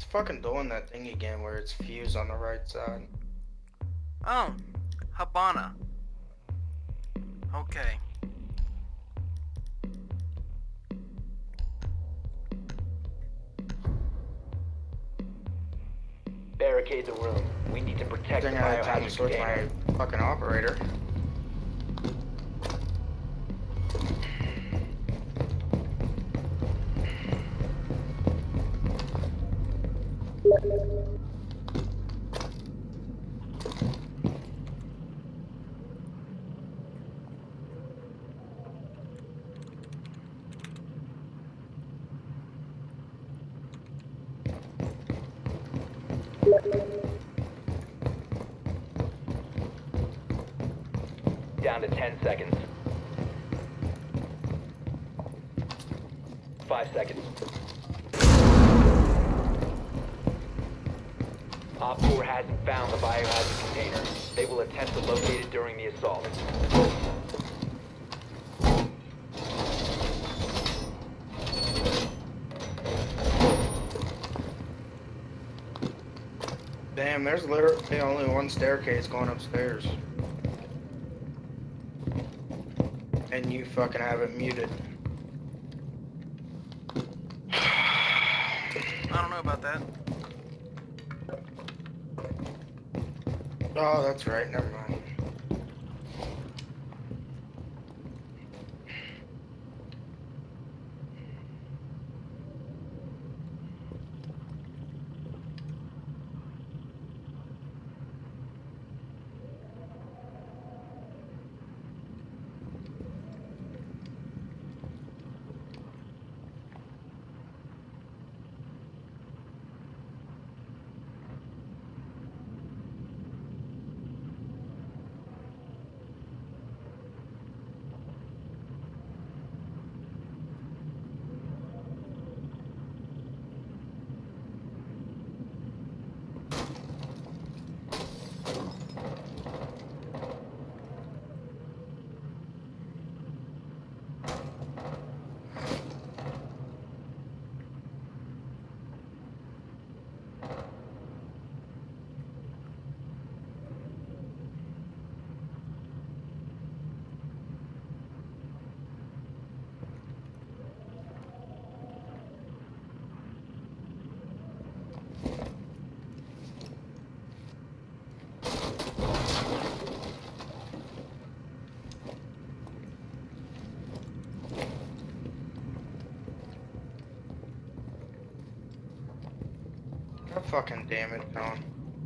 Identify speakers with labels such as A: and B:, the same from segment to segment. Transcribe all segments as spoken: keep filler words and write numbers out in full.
A: fucking doing that thing again where it's fused on the right side.
B: Oh, Habana. Okay.
C: Barricade the room. We need to
A: I
C: protect the
A: think I had time to
C: biohazard
A: switch
C: container.
A: my fucking operator.
C: Down to ten seconds. Five seconds. Op four hasn't found the biohazard container. They will attempt to locate it during the assault.
A: Damn, there's literally only one staircase going upstairs. And you fucking have it muted.
B: I don't know about that.
A: Oh, that's right, never mind. God fucking damn it, John.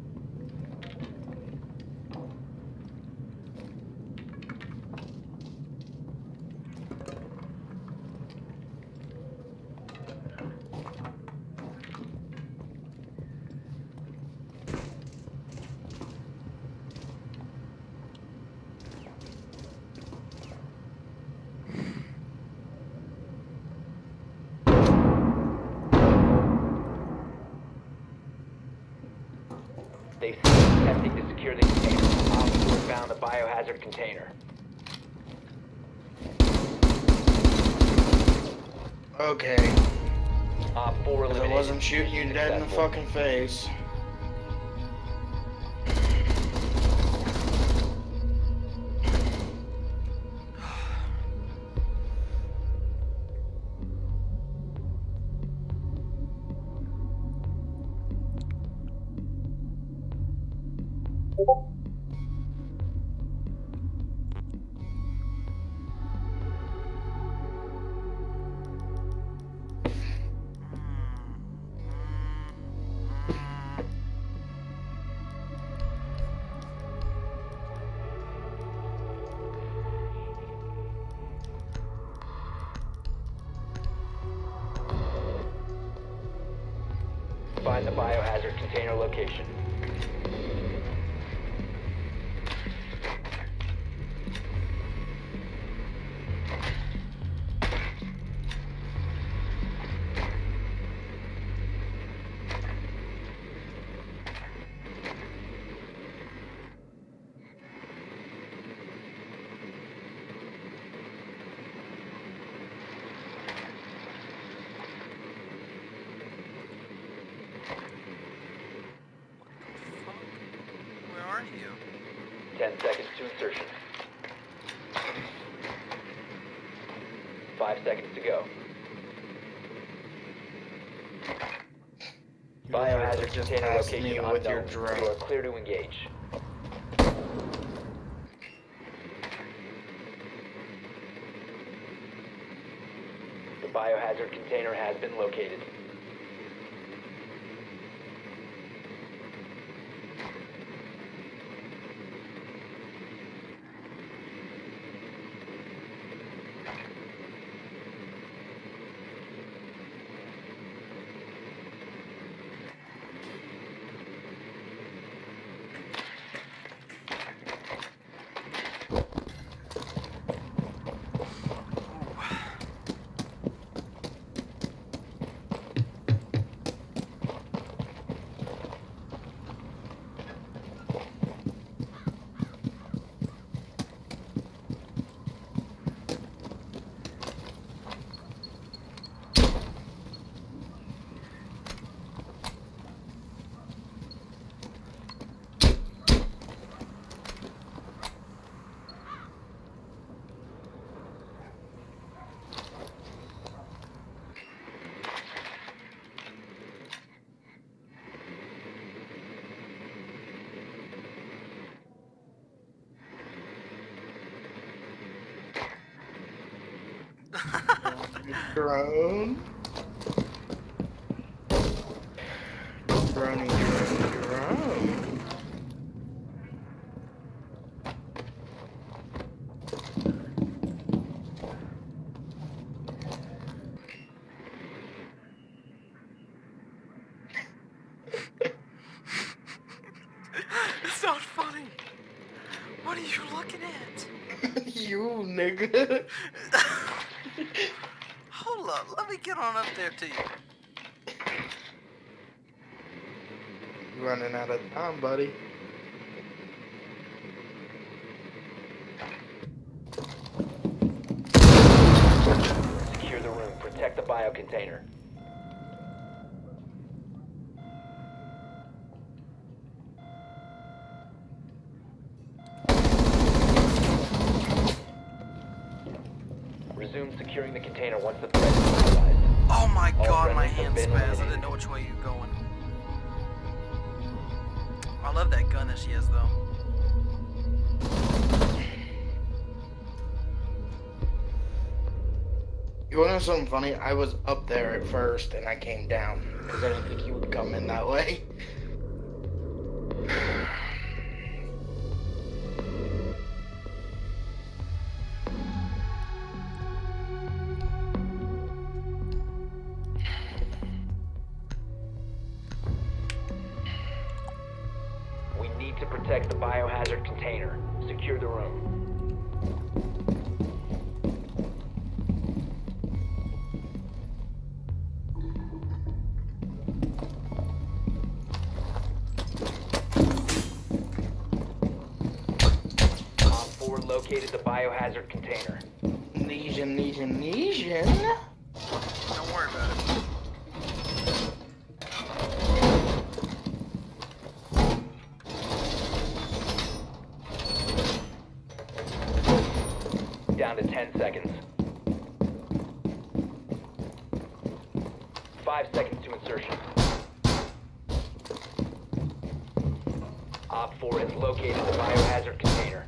C: They've ceased attempting to secure the container. Op four found the biohazard container.
A: Okay.
C: Op four
A: Because I
C: eliminated.
A: wasn't shooting you dead in the
C: Successful.
A: fucking face.
C: Find the biohazard container location. Ten seconds to insertion. Five seconds to go. Biohazard
A: Just
C: container
A: pass
C: location
A: me
C: unknown.
A: with your
C: You
A: drone.
C: are clear to engage. The biohazard container has been located.
A: Drone. Droney, drone, drone.
B: It's not funny. What are you looking at?
A: You nigga.
B: Hold up, let me get on up there to you.
A: You running out of time, buddy.
C: Secure the room. Protect the bio container. Resume securing the container once the threat is neutralized.
B: Oh my
C: All
B: god, my
C: friendlies have
B: hand
C: been
B: spazzed. I
C: eliminated.
B: didn't know which way you were going. I love that gun that she has, though.
A: You wanna know something funny? I was up there at first and I came down because I didn't think you would come in that way.
C: We need to protect the biohazard container. Secure the room. Op four located the biohazard container.
A: Lesion, lesion, lesion.
B: Don't worry about it.
C: Down to ten seconds. Five seconds to insertion. Op four has located the biohazard container.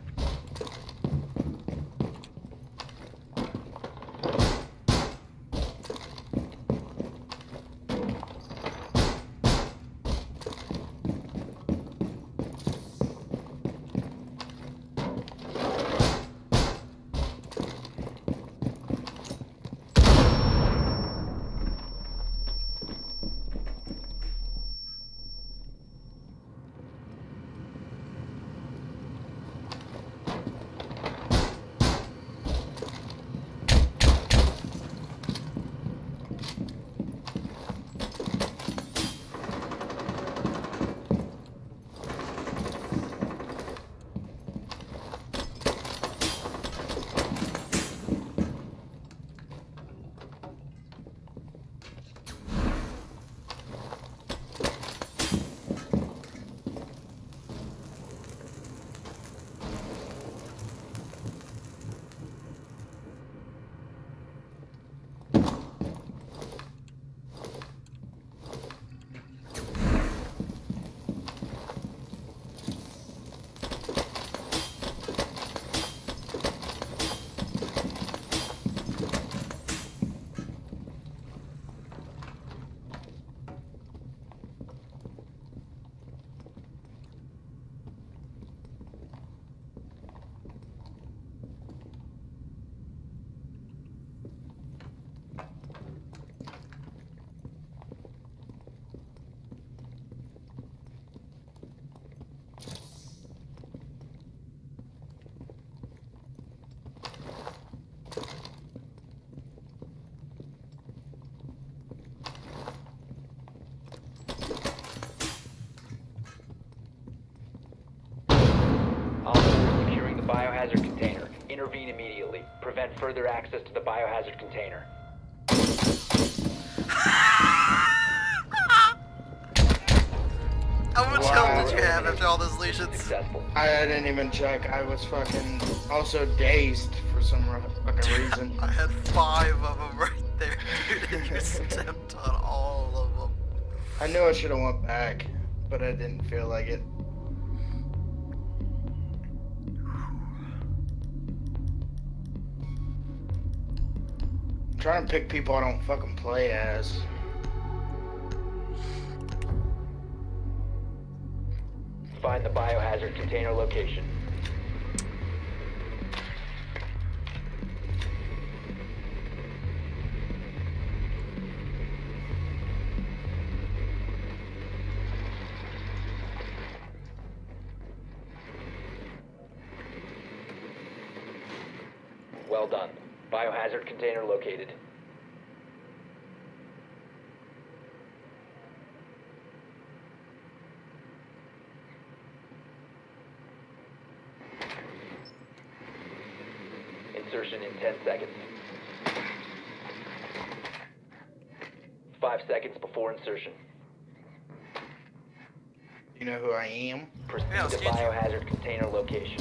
C: further access to the biohazard container.
B: How much
A: Wow.
B: health did you have after all those lesions?
C: Successful.
A: I didn't even check. I was fucking also dazed for some ru- fucking reason.
B: I had five of them right there, dude, and you stepped on all of them.
A: I knew I should have went back, but I didn't feel like it. I'm trying to pick people I don't fucking play as.
C: Find the biohazard container location. Well done. Biohazard container located. Insertion in ten seconds. Five seconds before insertion.
A: You know who I am?
C: Proceed
B: Yeah, I'll
C: to
B: scan you.
C: biohazard container location.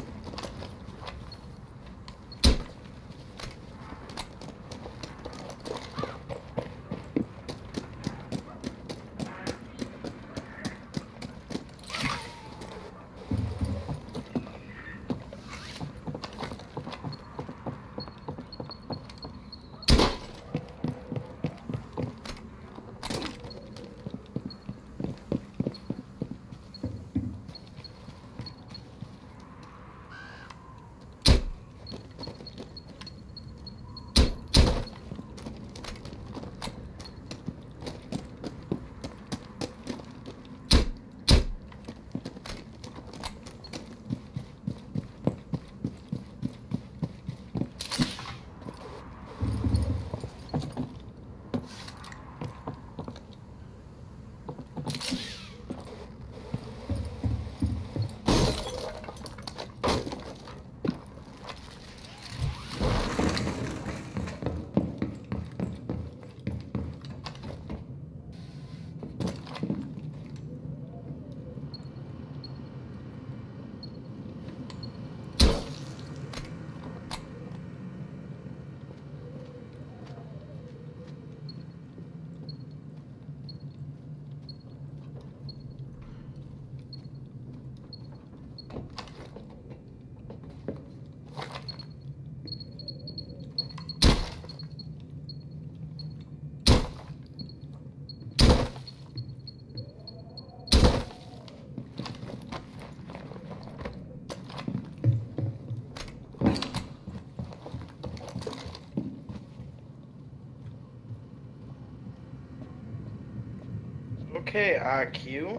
A: Okay, I Q.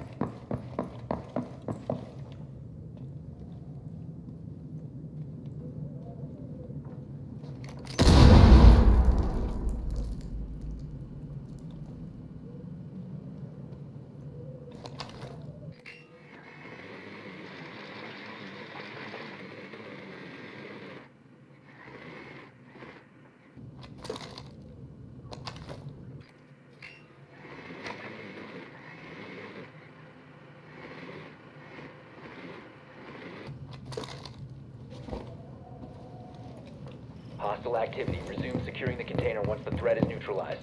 C: Hostile activity. Resume securing the container once the threat is neutralized.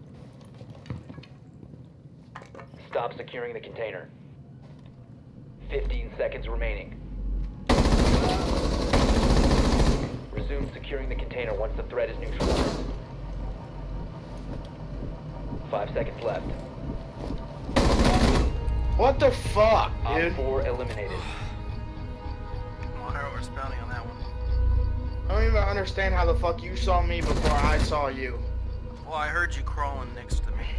C: Stop securing the container. fifteen seconds remaining. Resume securing the container once the threat is neutralized. Five seconds left.
A: What the fuck,
C: Op
A: dude?
C: four eliminated.
B: Well, Harold was bounty on that one.
A: I don't even understand how the fuck you saw me before I saw you.
B: Well, I heard you crawling next to me.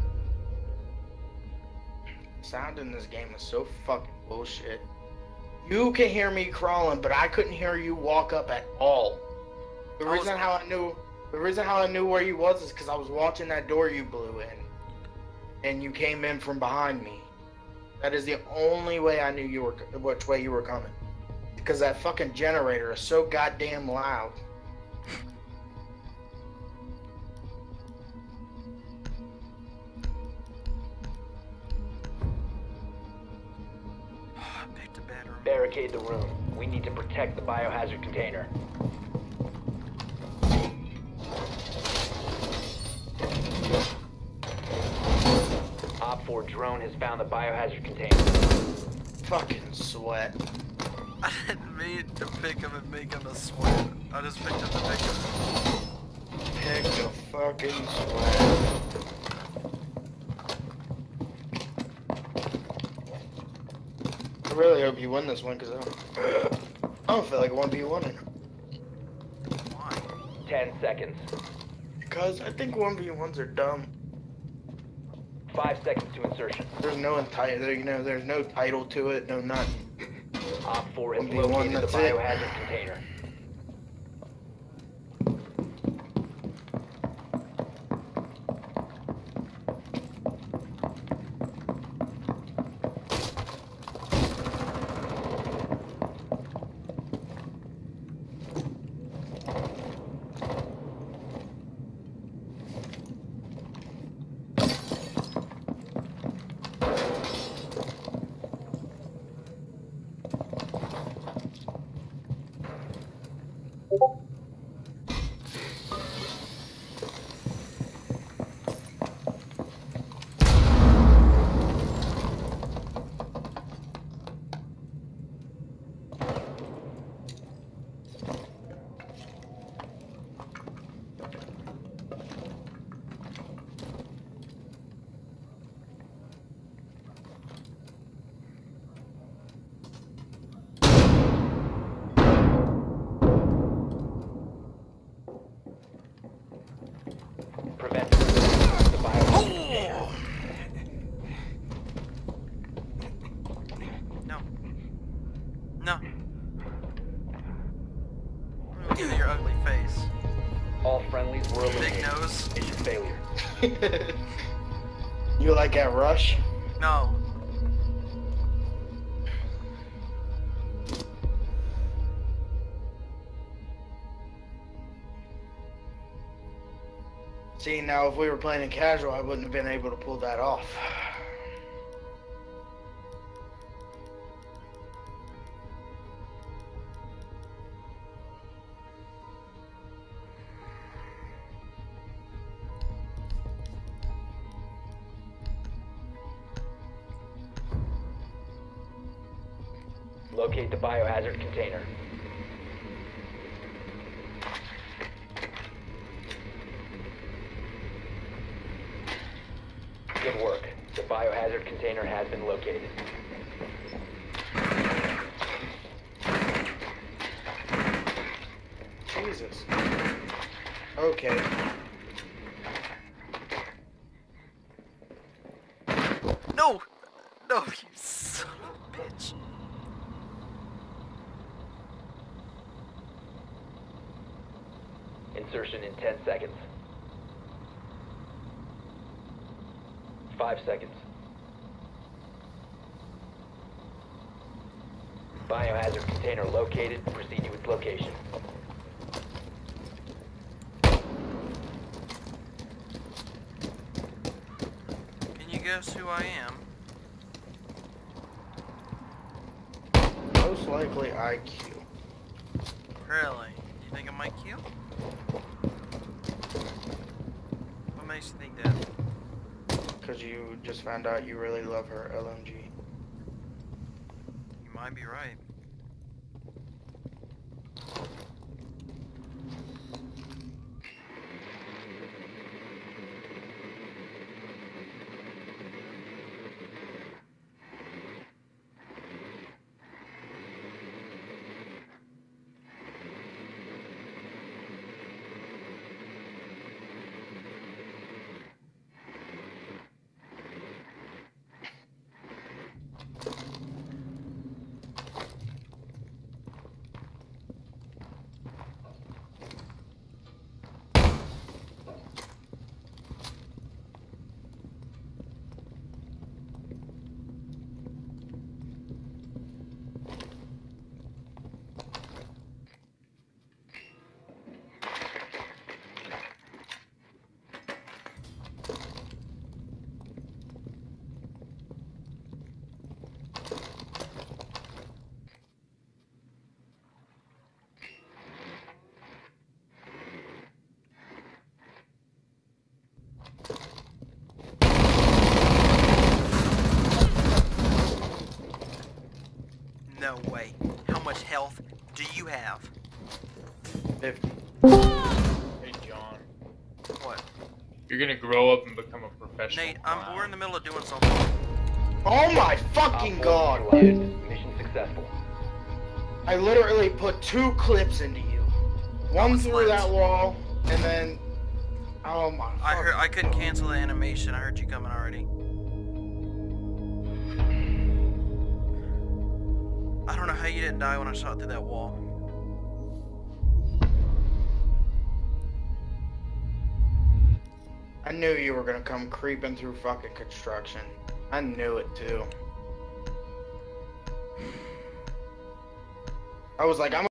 A: Sound in this game is so fucking bullshit. You can hear me crawling, but I couldn't hear you walk up at all. The
B: I was-
A: reason how I knew, the reason how I knew where you was is because I was watching that door you blew in, and you came in from behind me. That is the only way I knew you were, which way you were coming. Because that fucking generator is so goddamn loud.
C: barricade the room. We need to protect the biohazard container. Op four drone has found the biohazard container.
A: Fucking sweat.
B: I didn't mean to pick him and make him a sweat. I just picked him to make him.
A: Pick a fucking sweat. I really hope you win this one, because I don't, I don't feel like I want to be winning.
B: Why?
C: Ten seconds.
A: Because I think one v ones are dumb.
C: Five seconds to insertion.
A: There's no entitle, you know, there's no title to it, no nothing.
C: Op four has
A: one v one,
C: located the
A: that's it.
C: biohazard container. Prevent the biohazard container.
B: No. No. Look at your ugly face.
C: All friendlies were
B: Big
C: eliminated.
B: nose.
C: Mission failure.
A: You like at Rush?
B: No.
A: See, now if we were playing in casual, I wouldn't have been able to pull that off.
C: Locate the biohazard container. Good work. The biohazard container has been located.
A: Jesus. Okay.
B: No! No, you son of a bitch.
C: Insertion in ten seconds. Five seconds. Biohazard container located. Proceed to its location.
B: Can you guess who I am?
A: Most likely I Q.
B: Really? You think I'm I Q? What makes you think that?
A: Because you just found out you really love her L M G.
B: You might be right.
D: Hey, John.
B: What?
D: You're gonna grow up and become a professional.
B: Nate, I'm,
D: clown.
B: we're in the middle of doing something.
A: Oh my
C: Op
A: fucking
C: four
A: god,
C: neutralized.
A: dude.
C: Mission successful.
A: I literally put two clips into you. One
B: was
A: through
B: lit.
A: that wall, and then... Oh my
B: I heard.
A: fucking
B: I couldn't
A: God.
B: cancel the animation. I heard you coming already. I don't know how you didn't die when I shot through that wall.
A: I knew you were gonna come creeping through fucking construction. I knew it too. I was like, I'm